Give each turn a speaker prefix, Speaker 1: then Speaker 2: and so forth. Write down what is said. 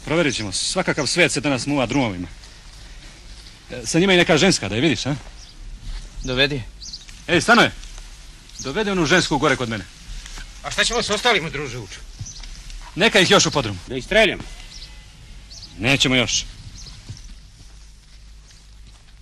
Speaker 1: Provjerit ćemo. Svakakav svet se danas muva drumovima. Sa njima i neka ženska, da je vidiš, a?
Speaker 2: Dovedi.
Speaker 1: Ej, Stanoje, dovedi onu žensku gore kod mene.
Speaker 3: A šta ćemo s ostalima, druže Učo?
Speaker 1: Neka ih još u podrumu.
Speaker 3: Da ih streljamo.
Speaker 1: Nećemo još.